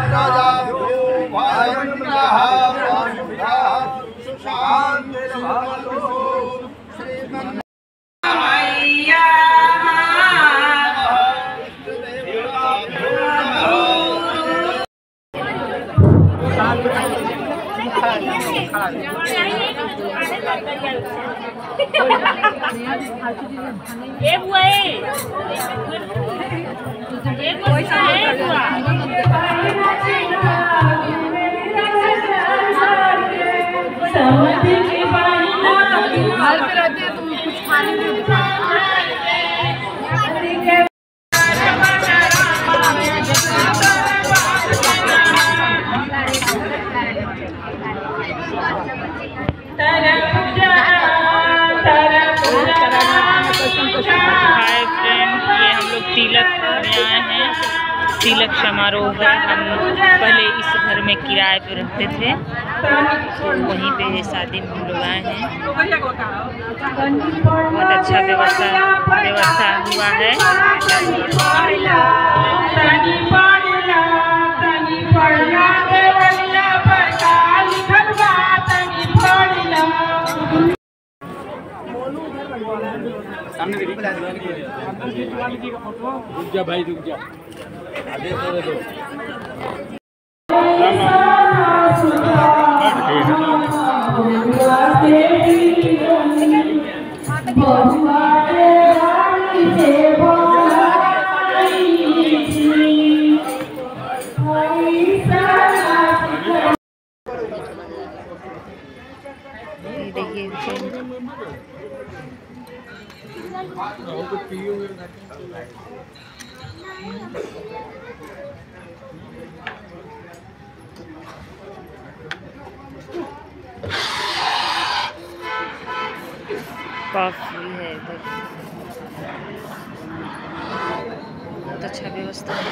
तिलक समारोह है। हम पहले इस घर में किराए पे रहते थे, तो वहीं पे शादी में हम लोग आए हैं। बहुत अच्छा व्यवस्था हुआ है। रुक जा भाई, रुक जा। आदेश दे दो। काफी है इधर, बहुत अच्छा व्यवस्था है।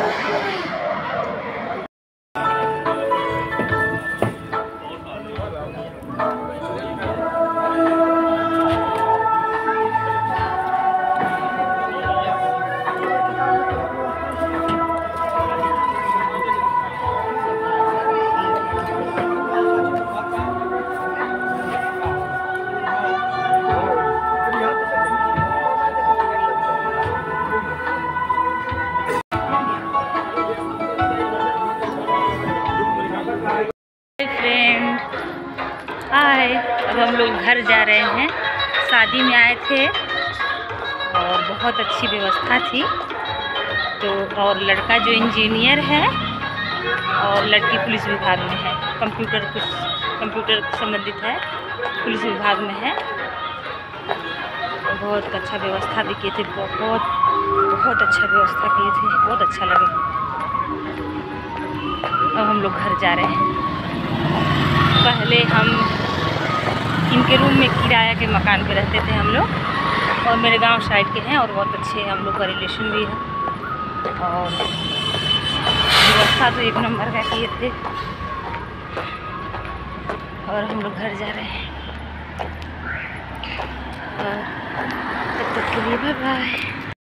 हाय, अब हम लोग घर जा रहे हैं। शादी में आए थे और बहुत अच्छी व्यवस्था थी। तो और लड़का जो इंजीनियर है और लड़की पुलिस विभाग में है, कंप्यूटर संबंधित है, पुलिस विभाग में है। बहुत अच्छा व्यवस्था भी किए थे, बहुत अच्छा व्यवस्था किए थे, बहुत अच्छा लगा। अब हम लोग घर जा रहे हैं। पहले हम इनके रूम में किराया के मकान पे रहते थे हम लोग, और मेरे गांव साइड के हैं और बहुत अच्छे हम लोग का रिलेशन भी है, और व्यवस्था तो एक नंबर का किए थे। और हम लोग घर जा रहे हैं। तब तक के लिए बाय बाय।